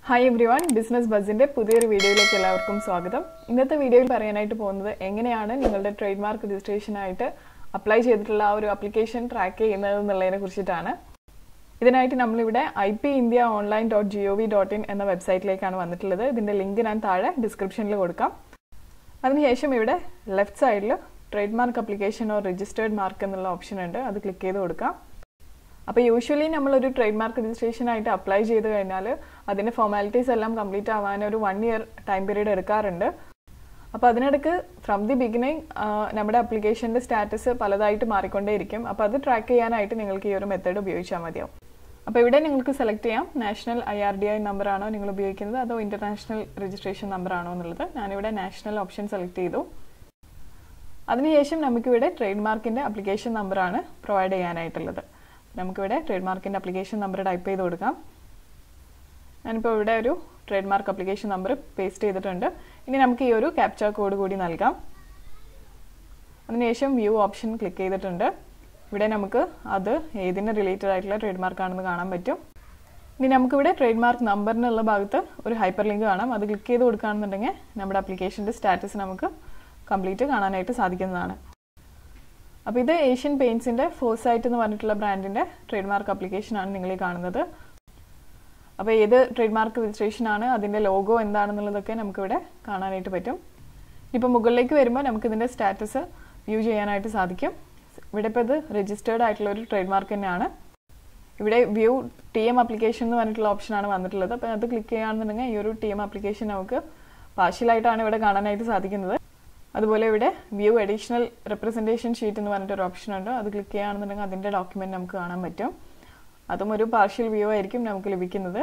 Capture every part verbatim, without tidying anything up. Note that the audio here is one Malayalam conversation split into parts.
Hi everyone, Business Buzzന്റെ പുതിയൊരു വീഡിയോയിലേക്ക് എല്ലാവർക്കും സ്വാഗതം. ഇന്നത്തെ വീഡിയോയിൽ പറയാനായിട്ട് പോകുന്നത് എങ്ങനെയാണ് നിങ്ങളുടെ ട്രേഡ്മാർക്ക് രജിസ്ട്രേഷൻ ആയിട്ട് അപ്ലൈ ചെയ്തിട്ടുള്ള ആ ഒരു ആപ്ലിക്കേഷൻ ട്രാക്ക് ചെയ്യുന്നത് എന്നുള്ളതിനെ കുറിച്ചിട്ടാണ്. ഇതിനായിട്ട് നമ്മൾ ഇവിടെ I P India online dot G O V dot in എന്ന വെബ്സൈറ്റിലേക്കാണ് വന്നിട്ടുള്ളത്. ഇതിന്റെ ലിങ്ക് ഞാൻ താഴെ ഡിസ്ക്രിപ്ഷനിൽ കൊടുക്കാം. അതിനുശേഷം ഇവിടെ ലെഫ്റ്റ് സൈഡിൽ trademark application or registered mark എന്നുള്ള ഓപ്ഷൻ ഉണ്ട്. അത് ക്ലിക്ക് ചെയ്ത് കൊടുക്കാം. അപ്പോൾ യൂഷ്വലി നമ്മളൊരു ട്രേഡ്മാർക്ക് രജിസ്ട്രേഷൻ ആയിട്ട് അപ്ലൈ ചെയ്ത് കഴിഞ്ഞാൽ അതിൻ്റെ ഫോർമാലിറ്റീസ് എല്ലാം കംപ്ലീറ്റ് ആവാൻ ഒരു വൺ ഇയർ ടൈം പീരീഡ് എടുക്കാറുണ്ട്. അപ്പോൾ അതിനിടയ്ക്ക് ഫ്രം ദി ബിഗിനിങ് നമ്മുടെ ആപ്ലിക്കേഷൻ്റെ സ്റ്റാറ്റസ് പലതായിട്ട് മാറിക്കൊണ്ടേയിരിക്കും. അപ്പോൾ അത് ട്രാക്ക് ചെയ്യാനായിട്ട് നിങ്ങൾക്ക് ഈ ഒരു മെത്തേഡ് ഉപയോഗിച്ചാൽ മതിയാവും. അപ്പോൾ ഇവിടെ നിങ്ങൾക്ക് സെലക്ട് ചെയ്യാം national I R D I number ആണോ നിങ്ങൾ ഉപയോഗിക്കുന്നത് അതോ ഇൻ്റർനാഷണൽ രജിസ്ട്രേഷൻ നമ്പർ ആണോ എന്നുള്ളത്. ഞാനിവിടെ നാഷണൽ ഓപ്ഷൻ സെലക്ട് ചെയ്തു. അതിനുശേഷം നമുക്കിവിടെ ട്രേഡ്മാർക്കിൻ്റെ ആപ്ലിക്കേഷൻ നമ്പറാണ് പ്രൊവൈഡ് ചെയ്യാനായിട്ടുള്ളത്. നമുക്കിവിടെ ട്രേഡ്മാർക്കിൻ്റെ ആപ്ലിക്കേഷൻ നമ്പർ ടൈപ്പ് ചെയ്ത് കൊടുക്കാം. ഞാനിപ്പോൾ ഇവിടെ ഒരു ട്രേഡ്മാർക്ക് ആപ്ലിക്കേഷൻ നമ്പർ പേസ്റ്റ് ചെയ്തിട്ടുണ്ട്. ഇനി നമുക്ക് ഈ ഒരു ക്യാപ്ച കോഡ് കൂടി നൽകാം. അതിനുശേഷം വ്യൂ ഓപ്ഷൻ ക്ലിക്ക് ചെയ്തിട്ടുണ്ട്. ഇവിടെ നമുക്ക് അത് ഏതിന് റിലേറ്റഡ് ആയിട്ടുള്ള ട്രേഡ്മാർക്ക് ആണെന്ന് കാണാൻ പറ്റും. ഇനി നമുക്കിവിടെ ട്രേഡ്മാർക്ക് നമ്പറിനുള്ള ഭാഗത്ത് ഒരു ഹൈപ്പർ ലിങ്ക് കാണാം. അത് ക്ലിക്ക് ചെയ്ത് കൊടുക്കുകയാണെന്നുണ്ടെങ്കിൽ നമ്മുടെ ആപ്ലിക്കേഷൻ്റെ സ്റ്റാറ്റസ് നമുക്ക് കംപ്ലീറ്റ് കാണാനായിട്ട് സാധിക്കുന്നതാണ്. അപ്പോൾ ഇത് ഏഷ്യൻ പെയിൻസിൻ്റെ ഫോർസൈറ്റ് എന്ന് പറഞ്ഞിട്ടുള്ള ബ്രാൻഡിൻ്റെ ട്രേഡ്മാർക്ക് ആപ്ലിക്കേഷനാണ് നിങ്ങൾ ഈ കാണുന്നത്. അപ്പോൾ ഏത് ട്രേഡ്മാർക്ക് രജിസ്ട്രേഷൻ ആണ് അതിൻ്റെ ലോഗോ എന്താണെന്നുള്ളതൊക്കെ നമുക്കിവിടെ കാണാനായിട്ട് പറ്റും. ഇപ്പോൾ മുകളിലേക്ക് വരുമ്പോൾ നമുക്കിതിൻ്റെ സ്റ്റാറ്റസ് വ്യൂ ചെയ്യാനായിട്ട് സാധിക്കും. ഇവിടെ ഇപ്പോൾ ഇത് രജിസ്റ്റേർഡ് ആയിട്ടുള്ള ഒരു ട്രേഡ്മാർക്ക് തന്നെയാണ്. ഇവിടെ വ്യൂ ടി എം ആപ്ലിക്കേഷൻ എന്ന് പറഞ്ഞിട്ടുള്ള ഓപ്ഷനാണ് വന്നിട്ടുള്ളത്. അപ്പോൾ അത് ക്ലിക്ക് ചെയ്യുകയാണെന്നുണ്ടെങ്കിൽ ഈ ഒരു ടി എം ആപ്ലിക്കേഷൻ നമുക്ക് പാർഷ്യലായിട്ടാണ് ഇവിടെ കാണാനായിട്ട് സാധിക്കുന്നത്. അതുപോലെ ഇവിടെ വ്യൂ അഡീഷണൽ റെപ്രസെൻറ്റേഷൻ ഷീറ്റ് എന്ന് പറഞ്ഞിട്ടൊരു ഓപ്ഷൻ ഉണ്ട്. അത് ക്ലിക്ക് ചെയ്യുകയാണെന്നുണ്ടെങ്കിൽ അതിൻ്റെ ഡോക്യുമെൻറ്റ് നമുക്ക് കാണാൻ പറ്റും. അതും ഒരു പാർഷ്യൽ വ്യൂ ആയിരിക്കും നമുക്ക് ലഭിക്കുന്നത്.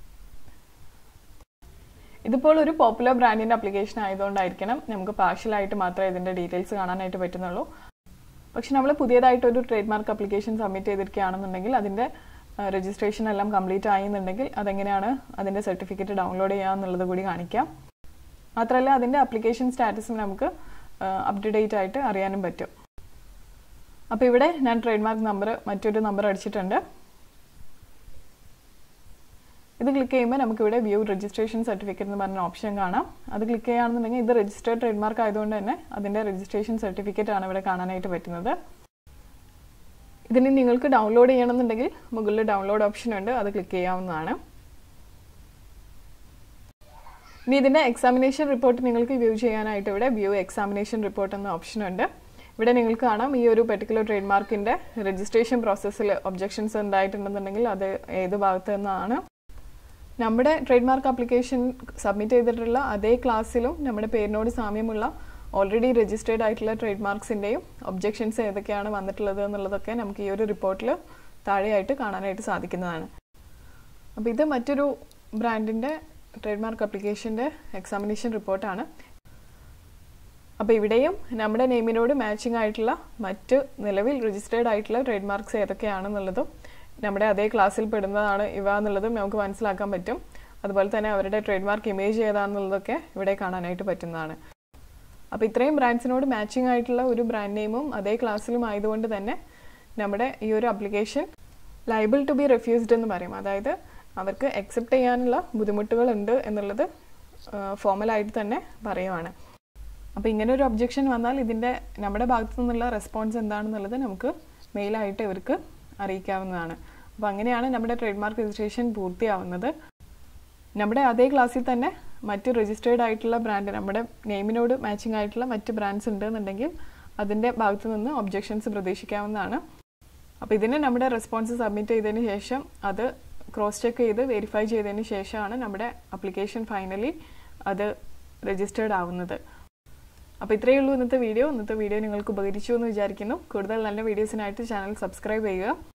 ഇതിപ്പോൾ ഒരു പോപ്പുലർ ബ്രാൻഡിൻ്റെ ആപ്ലിക്കേഷൻ ആയതുകൊണ്ടായിരിക്കണം നമുക്ക് പാർഷ്യലായിട്ട് മാത്രമേ ഇതിൻ്റെ ഡീറ്റെയിൽസ് കാണാനായിട്ട് പറ്റുന്നുള്ളൂ. പക്ഷെ നമ്മൾ പുതിയതായിട്ടൊരു ട്രേഡ്മാർക്ക് ആപ്ലിക്കേഷൻ സബ്മിറ്റ് ചെയ്തിരിക്കുകയാണെന്നുണ്ടെങ്കിൽ അതിൻ്റെ രജിസ്ട്രേഷൻ എല്ലാം കംപ്ലീറ്റ് ആയെന്നുണ്ടെങ്കിൽ അതെങ്ങനെയാണ് അതിൻ്റെ സർട്ടിഫിക്കറ്റ് ഡൗൺലോഡ് ചെയ്യുക എന്നുള്ളത് കൂടി കാണിക്കാം. മാത്രമല്ല അതിൻ്റെ ആപ്ലിക്കേഷൻ സ്റ്റാറ്റസും നമുക്ക് അപ് ടു ഡേറ്റ് ആയിട്ട് അറിയാനും പറ്റും. അപ്പോൾ ഇവിടെ ഞാൻ ട്രേഡ്മാർക്ക് നമ്പർ മറ്റൊരു നമ്പർ അടിച്ചിട്ടുണ്ട്. ഇത് ക്ലിക്ക് ചെയ്യുമ്പോൾ നമുക്കിവിടെ വ്യൂ രജിസ്ട്രേഷൻ സർട്ടിഫിക്കറ്റ് എന്ന് പറഞ്ഞ ഓപ്ഷൻ കാണാം. അത് ക്ലിക്ക് ചെയ്യുകയാണെന്നുണ്ടെങ്കിൽ ഇത് രജിസ്റ്റേർഡ് ട്രേഡ്മാർക്ക് ആയതുകൊണ്ട് തന്നെ അതിൻ്റെ രജിസ്ട്രേഷൻ സർട്ടിഫിക്കറ്റ് ആണ് ഇവിടെ കാണാനായിട്ട് പറ്റുന്നത്. ഇതിന് നിങ്ങൾക്ക് ഡൗൺലോഡ് ചെയ്യണമെന്നുണ്ടെങ്കിൽ മുകളിൽ ഡൗൺലോഡ് ഓപ്ഷൻ ഉണ്ട്. അത് ക്ലിക്ക് ചെയ്യാവുന്നതാണ്. ഇനി ഇതിൻ്റെ എക്സാമിനേഷൻ റിപ്പോർട്ട് നിങ്ങൾക്ക് വ്യൂ ചെയ്യാനായിട്ട് ഇവിടെ വ്യൂ എക്സാമിനേഷൻ റിപ്പോർട്ട് എന്ന ഓപ്ഷൻ ഉണ്ട്. ഇവിടെ നിങ്ങൾക്ക് കാണാം ഈ ഒരു പെർട്ടിക്കുലർ ട്രേഡ്മാർക്കിൻ്റെ രജിസ്ട്രേഷൻ പ്രോസസ്സിൽ ഒബ്ജക്ഷൻസ് ഉണ്ടായിട്ടുണ്ടെന്നുണ്ടെങ്കിൽ അത് ഏത് ഭാഗത്ത് നിന്നാണ്. നമ്മുടെ ട്രേഡ്മാർക്ക് ആപ്ലിക്കേഷൻ സബ്മിറ്റ് ചെയ്തിട്ടുള്ള അതേ ക്ലാസ്സിലും നമ്മുടെ പേരിനോട് സാമ്യമുള്ള ഓൾറെഡി രജിസ്റ്റേർഡ് ആയിട്ടുള്ള ട്രേഡ്മാർക്സിൻ്റെയും ഒബ്ജക്ഷൻസ് ഏതൊക്കെയാണ് വന്നിട്ടുള്ളത് എന്നുള്ളതൊക്കെ നമുക്ക് ഈ ഒരു റിപ്പോർട്ടിൽ താഴെയായിട്ട് കാണാനായിട്ട് സാധിക്കുന്നതാണ്. അപ്പോൾ ഇത് മറ്റൊരു ബ്രാൻഡിൻ്റെ ട്രേഡ്മാർക്ക് ആപ്ലിക്കേഷൻ്റെ എക്സാമിനേഷൻ റിപ്പോർട്ടാണ്. അപ്പോൾ ഇവിടെയും നമ്മുടെ നെയിമിനോട് മാച്ചിങ് ആയിട്ടുള്ള മറ്റ് നിലവിൽ രജിസ്റ്റേർഡ് ആയിട്ടുള്ള ട്രേഡ്മാർക്സ് ഏതൊക്കെയാണെന്നുള്ളതും നമ്മുടെ അതേ ക്ലാസ്സിൽ പെടുന്നതാണ് ഇവ എന്നുള്ളതും നമുക്ക് മനസ്സിലാക്കാൻ പറ്റും. അതുപോലെ തന്നെ അവരുടെ ട്രേഡ്മാർക്ക് ഇമേജ് ഏതാണെന്നുള്ളതൊക്കെ ഇവിടെ കാണാനായിട്ട് പറ്റുന്നതാണ്. അപ്പോൾ ഇത്രയും ബ്രാൻഡ്സിനോട് മാച്ചിങ് ആയിട്ടുള്ള ഒരു ബ്രാൻഡ് നെയിമും അതേ ക്ലാസ്സിലും ആയതുകൊണ്ട് തന്നെ നമ്മുടെ ഈ ഒരു application liable to be refused എന്ന് പറയും. അതായത് അവർക്ക് അക്സെപ്റ്റ് ചെയ്യാനുള്ള ബുദ്ധിമുട്ടുകളുണ്ട് എന്നുള്ളത് ഫോർമലായിട്ട് തന്നെ പറയുവാണ്. അപ്പോൾ ഇങ്ങനെ ഒരു ഒബ്ജക്ഷൻ വന്നാൽ ഇതിൻ്റെ നമ്മുടെ ഭാഗത്തു നിന്നുള്ള റെസ്പോൺസ് എന്താണെന്നുള്ളത് നമുക്ക് മെയിലായിട്ട് ഇവർക്ക് അറിയിക്കാവുന്നതാണ്. അപ്പോൾ അങ്ങനെയാണ് നമ്മുടെ ട്രേഡ്മാർക്ക് രജിസ്ട്രേഷൻ പൂർത്തിയാവുന്നത്. നമ്മുടെ അതേ ക്ലാസ്സിൽ തന്നെ മറ്റ് രജിസ്റ്റേർഡ് ആയിട്ടുള്ള ബ്രാൻഡ് നമ്മുടെ നെയിമിനോട് മാച്ചിങ് ആയിട്ടുള്ള മറ്റ് ബ്രാൻഡ്സ് ഉണ്ടെന്നുണ്ടെങ്കിൽ അതിൻ്റെ ഭാഗത്തു നിന്ന് ഒബ്ജക്ഷൻസ് പ്രതീക്ഷിക്കാവുന്നതാണ്. അപ്പോൾ ഇതിന് നമ്മുടെ റെസ്പോൺസ് സബ്മിറ്റ് ചെയ്തതിന് ശേഷം അത് ക്രോസ് ചെക്ക് ചെയ്ത് വെരിഫൈ ചെയ്തതിന് ശേഷമാണ് നമ്മുടെ ആപ്ലിക്കേഷൻ ഫൈനലി അത് രജിസ്റ്റേർഡ് ആവുന്നത്. അപ്പോൾ ഇത്രയേ ഉള്ളൂ ഇന്നത്തെ വീഡിയോ. ഇന്നത്തെ വീഡിയോ നിങ്ങൾക്ക് ഉപകരിച്ചു എന്ന് വിചാരിക്കുന്നു. കൂടുതൽ നല്ല വീഡിയോസിനായിട്ട് ചാനൽ സബ്സ്ക്രൈബ് ചെയ്യുക.